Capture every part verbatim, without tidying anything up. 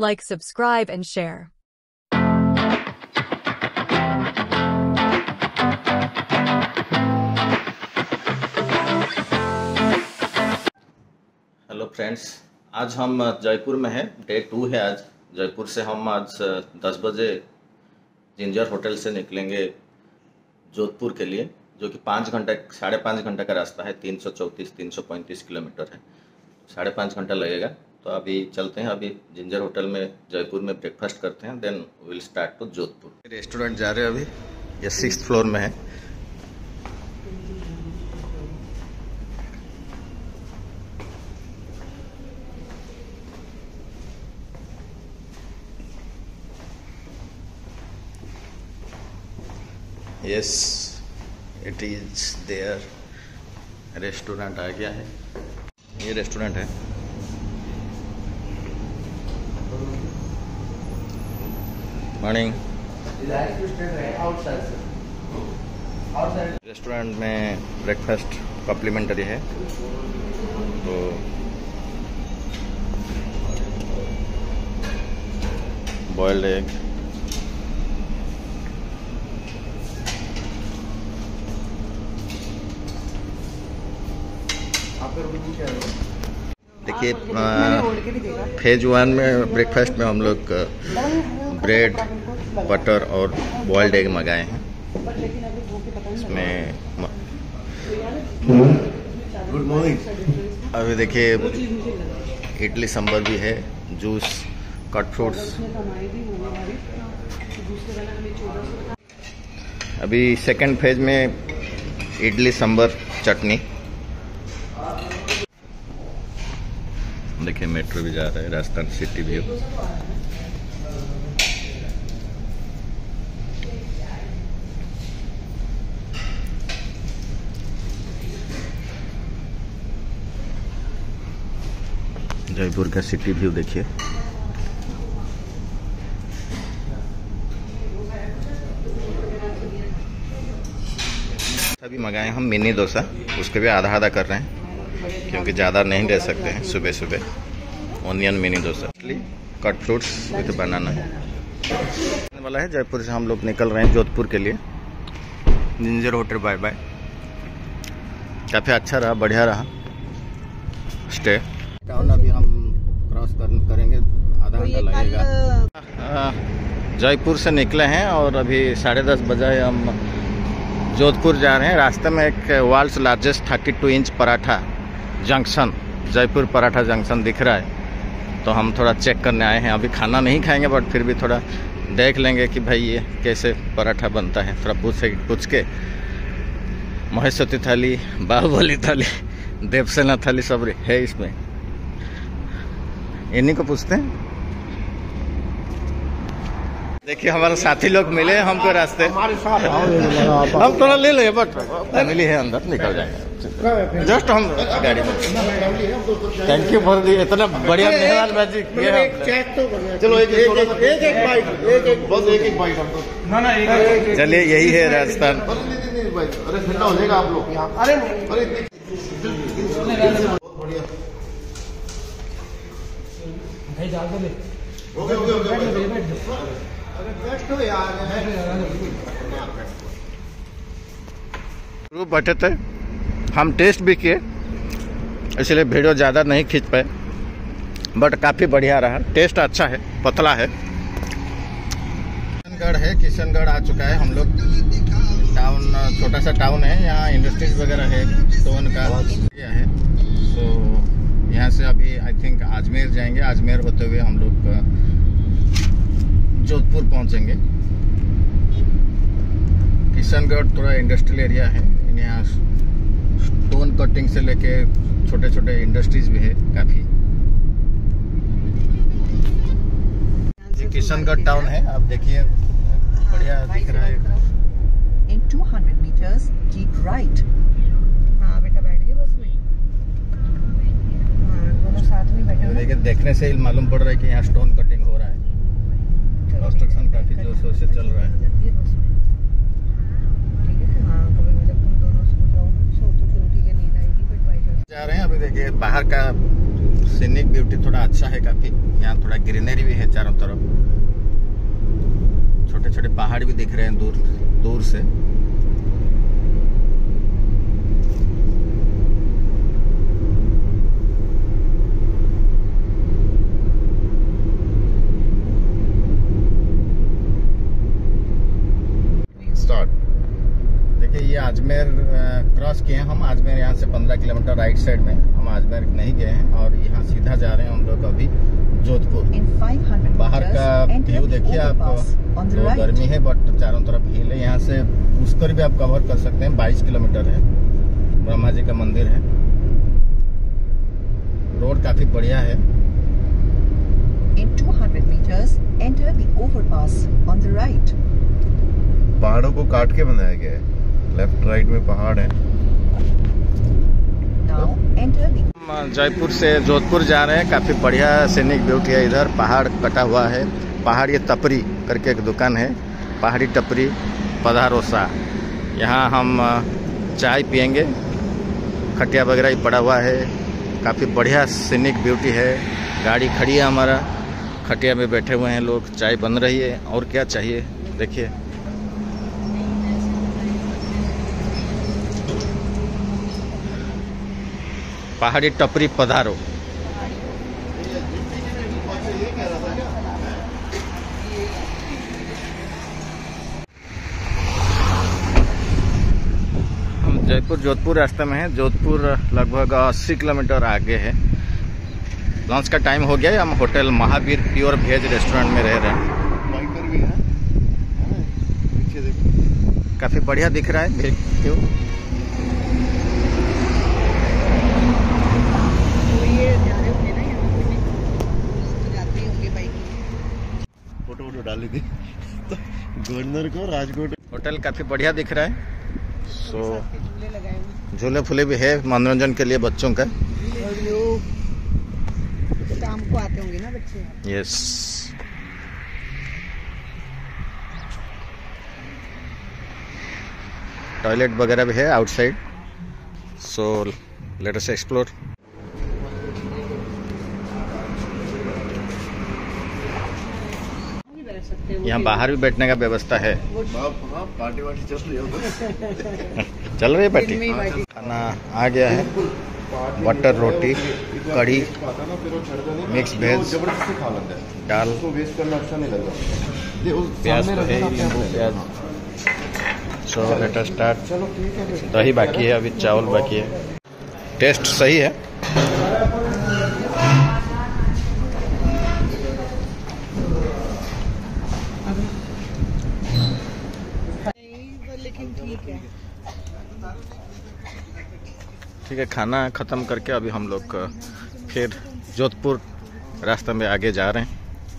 like, subscribe, and share. Hello friends, आज हम जयपुर में हैं। डे टू है आज। जयपुर से हम आज दस बजे जिंजर होटल से निकलेंगे जोधपुर के लिए, जो कि पाँच घंटे साढ़े पाँच घंटे का रास्ता है। तीन सौ चौंतीस तीन सौ पैंतीस किलोमीटर है, साढ़े पाँच घंटा लगेगा। तो अभी चलते हैं, अभी जिंजर होटल में जयपुर में ब्रेकफास्ट करते हैं, then will start to Jodhpur. Restaurant जा रहे हैं अभी, ये सिक्स्थ फ्लोर में है। Yes, it is there. Restaurant आ गया है, ये रेस्टोरेंट है। मॉर्निंग। रेस्टोरेंट में ब्रेकफास्ट कॉम्प्लीमेंट्री है, तो बॉइल्ड एग, देखिए फेज वन में ब्रेकफास्ट में हम लोग ब्रेड, बटर और बॉइल्ड एग मंगाए हैं। इसमें गुड मॉर्निंग। अभी देखिए इडली सांभर भी है, जूस, कट फ्रूट्स। अभी सेकंड फेज में इडली सांभर चटनी। देखिए मेट्रो भी जा रहा है, राजस्थान सिटी व्यू। जयपुर का सिटी व्यू देखिए। अभी मंगाए हम मिनी डोसा, उसके भी आधा आधा कर रहे हैं क्योंकि ज़्यादा नहीं ले सकते हैं सुबह सुबह। Onion mini dosa, cut fruits with banana वाला है। जयपुर से हम लोग निकल रहे हैं जोधपुर के लिए। Ginger hotel bye bye. काफ़ी अच्छा रहा, बढ़िया रहा स्टे। टाउन अभी हम क्रॉस कर, करेंगे, आधा घंटा लगेगा। जयपुर से निकले हैं और अभी साढ़े दस बजे हम जोधपुर जा रहे हैं। रास्ते में एक world's largest thirty two inch paratha junction, Jaipur paratha junction दिख रहा है, तो हम थोड़ा चेक करने आए हैं। अभी खाना नहीं खाएंगे, बट फिर भी थोड़ा देख लेंगे कि भाई ये कैसे पराठा बनता है। थोड़ा पूछ पूछ के महेश्वती थाली, बाहुबली थाली, देवसेना थाली सब है इसमें। इन्हीं को पूछते हैं। देखिए हमारे साथी लोग मिले हमको रास्ते, हम थोड़ा ले लेंगे, बट फैमिली है अंदर, निकल जाएंगे जस्ट हम गाड़ी में। थैंक यू फॉर दी, इतना बढ़िया मेहमान बाजी किया है। चलो एक एक एक एक बाइट, एक एक बस एक एक बाइट हमको। ना ना एक, चलिए यही है राजस्थान। अरे ठंडा हो जाएगा आप लोग यहाँ। अरे अरे बहुत बढ़िया भाई, डाल दो। ओके ओके ओके बैठे थे हम, टेस्ट भी किए, इसलिए वीडियो ज़्यादा नहीं खींच पाए, बट काफ़ी बढ़िया रहा। टेस्ट अच्छा है, पतला है। किशनगढ़ है, किशनगढ़ आ चुका है हम लोग। टाउन छोटा सा टाउन है, यहाँ इंडस्ट्रीज वगैरह है, स्टोन का एरिया है। तो यहाँ से अभी आई थिंक अजमेर जाएंगे। अजमेर होते हुए हम लोग जोधपुर पहुंचेंगे। किशनगढ़ थोड़ा इंडस्ट्रियल एरिया है, यहाँ स्टोन कटिंग से लेके छोटे छोटे इंडस्ट्रीज भी है काफी। ये किशनगढ़ टाउन है, आप देखिए बढ़िया दिख रहा है। In two hundred meters, keep right. हाँ बेटा बैठ गए बस में। हाँ दोनों साथ में बैठे। देखिए देखने से ही मालूम पड़ रहा है कि यहाँ स्टोन कटिंग हो रहा है। कंस्ट्रक्शन काफी जोर शोर से चल रहा है। ठीक है, हाँ कभी मतलब तुम दोनों सो जाओ, सो तो फिर ठीक है, नींद आएगी, बट बाई जा रहे हैं। अभी देखिए बाहर का सीनिक ब्यूटी थोड़ा अच्छा है काफी। यहाँ थोड़ा ग्रीनरी भी है चारों तरफ, छोटे छोटे पहाड़ भी दिख रहे हैं दूर दूर से। स्टार्ट देखिए, ये अजमेर क्रॉस किए हैं हम। अजमेर यहाँ से पंद्रह किलोमीटर राइट साइड में, हम अजमेर नहीं गए हैं और यहाँ सीधा जा रहे हैं हम लोग अभी जोधपुर। बाहर का व्यू देखिए आप, तो गर्मी है बट चारों तरफ हिल है। यहाँ से पुष्कर भी आप कवर कर सकते हैं, बाईस किलोमीटर है। ब्रह्मा जी का मंदिर है। रोड काफी बढ़िया है। In two hundred meters, enter the overpass on the right. पहाड़ों को काट के बनाया गया है, लेफ्ट राइट में पहाड़ है। Now enter the हम जयपुर से जोधपुर जा रहे हैं। काफी बढ़िया सीनिक ब्यूटी है इधर। पहाड़ कटा हुआ है। पहाड़ ये टपरी करके एक दुकान है, पहाड़ी टपरी पधारोसा। यहाँ हम चाय पियेंगे, खटिया वगैरह ही पड़ा हुआ है। काफी बढ़िया सीनिक ब्यूटी है। गाड़ी खड़ी है हमारा, खटिया में बैठे हुए हैं लोग, चाय बन रही है। और क्या चाहिए देखिए। पहाड़ी टपरी पधारो। हम जयपुर जोधपुर रास्ते में हैं। जोधपुर लगभग अस्सी किलोमीटर आगे है। लंच का टाइम हो गया है। हम hotel Mahavir pure veg restaurant में रह रहे हैं। काफी बढ़िया दिख रहा है व्यू। फोटो वोटो डाली थी तो गवर्नर को राजकोट। होटल काफी बढ़िया दिख रहा है। सो झूले फूले भी है मनोरंजन के लिए बच्चों का। शाम को आते होंगे ना बच्चे। यस, टॉयलेट वगैरह भी है outside. So let us explore. यहाँ बाहर भी बैठने का व्यवस्था है। पार्टी वार्टी चल रही है चल रही है पार्टी। खाना आ गया है, बटर रोटी, कढ़ी, मिक्स वेज, दाल, प्याज तो है, नींबू प्याज। So let us start. दही बाकी है, अभी चावल बाकी है। टेस्ट सही है। लेकिन ठीक है। ठीक है, खाना ख़त्म करके अभी हम लोग फिर जोधपुर रास्ते में आगे जा रहे हैं।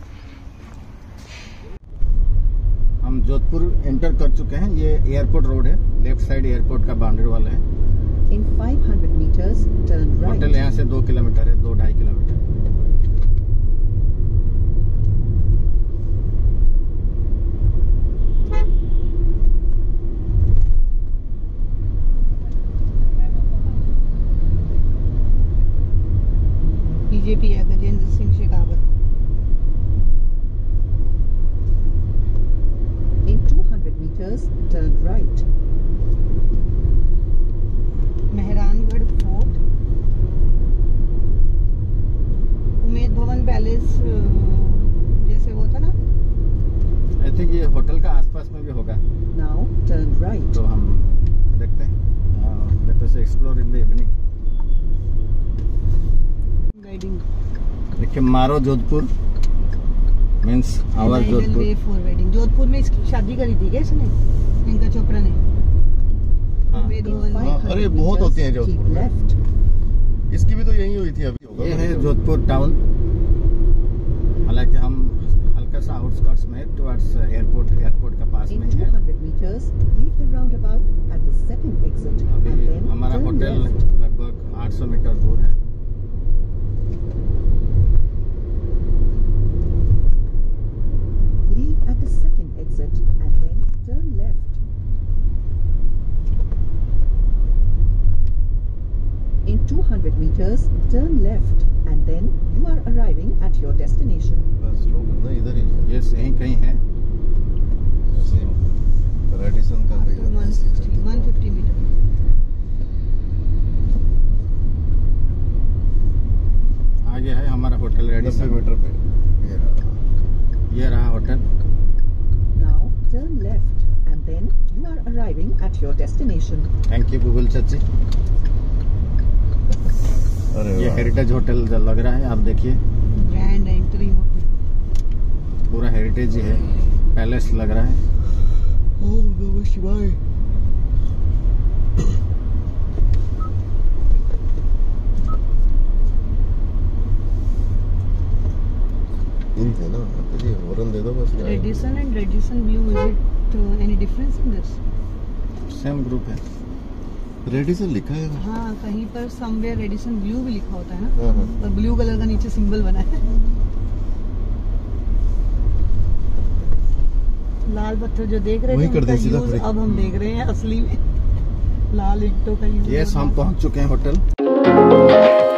हम जोधपुर एंटर कर चुके हैं। ये एयरपोर्ट रोड है, लेफ्ट साइड एयरपोर्ट का बाउंड्री वाला है। In five hundred meters, turn right. होटल यहाँ से दो किलोमीटर है, दो ढाई किलोमीटर। बीजेपी है, Gajendra Singh Shekhawat. In two hundred meters, turn right. Mehrangarh fort, Umaid Bhawan palace जैसे वो था ना। आई थिंक ये होटल का आसपास में भी होगा। Now turn right. तो हम देखते हैं। Let us explore in the evening. Guiding देखिए, मारो Jodhpur means our Jodhpur. For wedding. Jodhpur में इसकी शादी करी थी क्या इसने, प्रियंका चोपड़ा ने? हाँ। अरे बहुत होती हैं जोधपुर में। इसकी भी तो यही हुई थी अभी। ये है जोधपुर टाउन। हालांकि हम हल्का सा आउटस्कर्ट्स में टुवर्ड्स एयरपोर्ट एयरपोर्ट का पास में है। अभी हमारा होटल लगभग आठ सौ मीटर दूर है। Leave at the second exit and then turn left. In two hundred meters, turn left and then your destination. बस रोक ना इधर ही ये यहीं कहीं है। ऐसे रेडिसन का After one sixty, one fifty meter. आगे है हमारा होटल नब्बे रेडिसन। मीटर पे ये रहा। ये रहा hotel. Now turn left and then you are arriving at your destination. Thank you Google चाची। अरे ये वाह। हेरिटेज होटल जो लग रहा है, आप देखिए Grand entry hotel. पूरा हेरिटेज ही है, पैलेस लग रहा है। ओम नमः शिवाय। इन थे ना तो ये हॉर्न दे दो बस। Radisson and Radisson Blue, is it uh, any difference in this? Same group है। रेडिसन लिखा है। हाँ, कहीं पर somewhere Radisson Blue भी लिखा होता है ना, हाँ हाँ। और ब्लू कलर का नीचे सिंबल बना है। लाल पत्थर जो देख रहे वही थे कर उनका दे सीधा यूज खड़े। अब हम देख रहे हैं असली में। लाल ईंटों का यूज। ये हम पहुंच चुके हैं होटल।